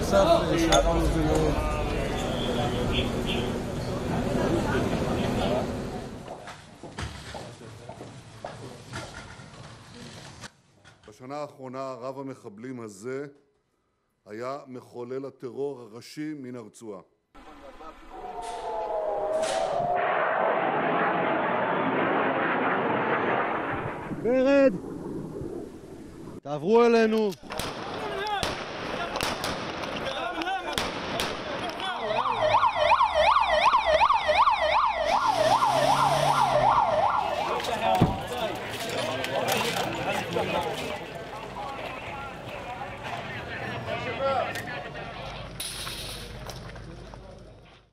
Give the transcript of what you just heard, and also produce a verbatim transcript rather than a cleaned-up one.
אסף, שעברנו את זה מאוד. בשנה האחרונה רב המחבלים הזה היה מחולל הטרור הראשי מן הרצועה. ורד! תעברו אלינו!